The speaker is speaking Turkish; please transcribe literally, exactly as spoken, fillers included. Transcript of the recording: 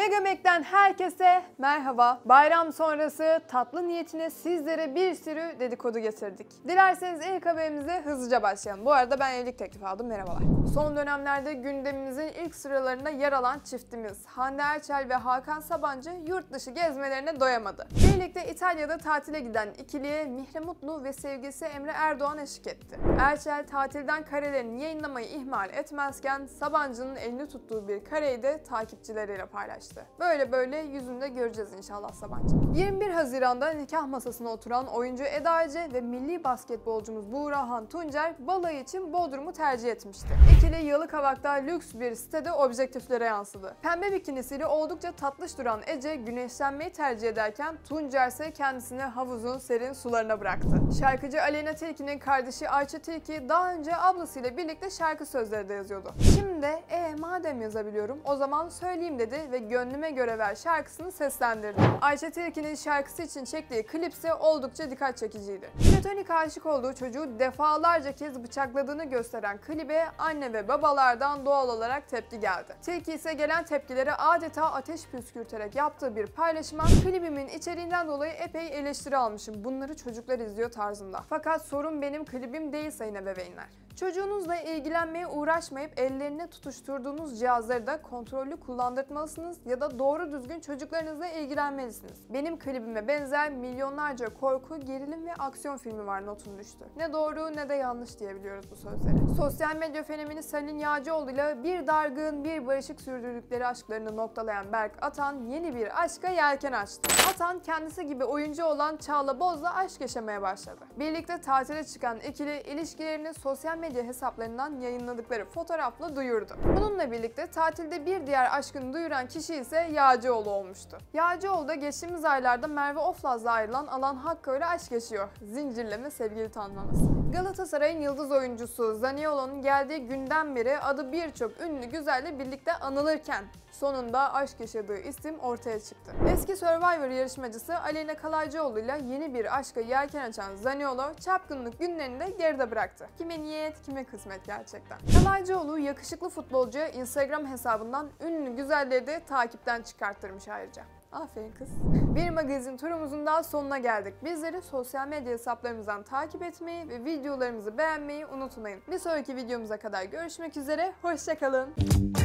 Megamek'ten herkese merhaba. Bayram sonrası tatlı niyetine sizlere bir sürü dedikodu getirdik. Dilerseniz ilk haberimize hızlıca başlayalım. Bu arada ben evlilik teklifi aldım, merhabalar. Son dönemlerde gündemimizin ilk sıralarında yer alan çiftimiz Hande Erçel ve Hakan Sabancı yurt dışı gezmelerine doyamadı. Birlikte İtalya'da tatile giden ikiliye Mihre Mutlu ve sevgilisi Emre Erdoğan eşlik etti. Erçel tatilden karelerini yayınlamayı ihmal etmezken Sabancı'nın elini tuttuğu bir kareyi de takipçileriyle paylaştı. Böyle böyle yüzünde göreceğiz inşallah Sabancı. yirmi bir Haziran'da nikah masasına oturan oyuncu Eda Ece ve milli basketbolcumuz Buğrahan Tuncer balayı için Bodrum'u tercih etmişti. İkili Yalıkavak'ta lüks bir sitede objektiflere yansıdı. Pembe bikinisiyle oldukça tatlış duran Ece güneşlenmeyi tercih ederken Tuncer ise kendisini havuzun serin sularına bıraktı. Şarkıcı Aleyna Tilki'nin kardeşi Ayça Tilki daha önce ablasıyla birlikte şarkı sözleri de yazıyordu. Şimdi de e madem yazabiliyorum o zaman söyleyeyim dedi ve Gönlüme Göre Ver şarkısını seslendirdi. Ayça Tilki'nin şarkısı için çektiği klip ise oldukça dikkat çekiciydi. Platonik aşık olduğu çocuğu defalarca kez bıçakladığını gösteren klibe anne ve babalardan doğal olarak tepki geldi. Tilki ise gelen tepkilere adeta ateş püskürterek yaptığı bir paylaşıma klibimin içeriğinden dolayı epey eleştiri almışım. Bunları çocuklar izliyor tarzında. Fakat sorun benim klibim değil sayın ebeveynler. Çocuğunuzla ilgilenmeye uğraşmayıp ellerine tutuşturduğunuz cihazları da kontrollü kullandırtmalısınız ya da doğru düzgün çocuklarınızla ilgilenmelisiniz. Benim klibime benzer milyonlarca korku, gerilim ve aksiyon filmi var notunu düştü. Ne doğru ne de yanlış diyebiliyoruz bu sözleri. Sosyal medya fenomeni Salin Yağcıoğlu ile bir dargın bir barışık sürdürdükleri aşklarını noktalayan Berk Atan yeni bir aşka yelken açtı. Atan kendisi gibi oyuncu olan Çağla Boz'la aşk yaşamaya başladı. Birlikte tatile çıkan ikili ilişkilerini sosyal medya hesaplarından yayınladıkları fotoğrafla duyurdu. Bununla birlikte tatilde bir diğer aşkını duyuran kişi ise Yağcıoğlu olmuştu. Yağcıoğlu da geçtiğimiz aylarda Merve Oflaz'la ayrılan Alan Hakkı ile aşk yaşıyor. Zincirleme sevgili tanımlaması. Galatasaray'ın yıldız oyuncusu Zaniolo'nun geldiği günden beri adı birçok ünlü güzelle birlikte anılırken sonunda aşk yaşadığı isim ortaya çıktı. Eski Survivor yarışmacısı Aleyna Kalaycıoğlu ile yeni bir aşka yelken açan Zaniolo çapkınlık günlerini de geride bıraktı. Kime niyet, kime kısmet gerçekten. Kalaycıoğlu yakışıklı futbolcuya Instagram hesabından ünlü güzelleri de takipten çıkarttırmış ayrıca. Aferin kız. Bir magazin turumuzun daha sonuna geldik. Bizleri sosyal medya hesaplarımızdan takip etmeyi ve videolarımızı beğenmeyi unutmayın. Bir sonraki videomuza kadar görüşmek üzere. Hoşça kalın.